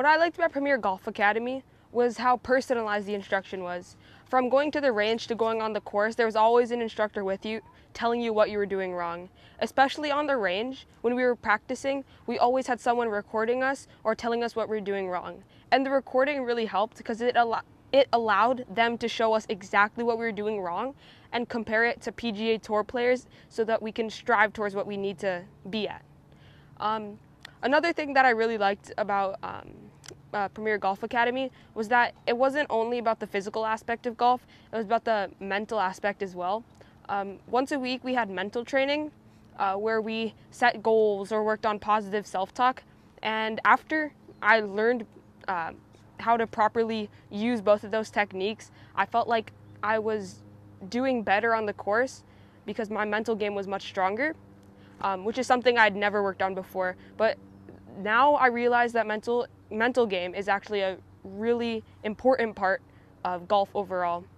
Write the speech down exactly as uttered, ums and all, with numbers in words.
What I liked about Premier Golf Academy was how personalized the instruction was. From going to the range to going on the course, there was always an instructor with you telling you what you were doing wrong. Especially on the range, when we were practicing, we always had someone recording us or telling us what we were doing wrong. And the recording really helped because it, al it allowed them to show us exactly what we were doing wrong and compare it to P G A Tour players so that we can strive towards what we need to be at. Um, another thing that I really liked about um, uh, Premier Golf Academy was that it wasn't only about the physical aspect of golf, it was about the mental aspect as well. Um, once a week we had mental training uh, where we set goals or worked on positive self-talk, and after I learned uh, how to properly use both of those techniques, I felt like I was doing better on the course because my mental game was much stronger, um, which is something I'd never worked on before. But now I realize that mental mental game is actually a really important part of golf overall.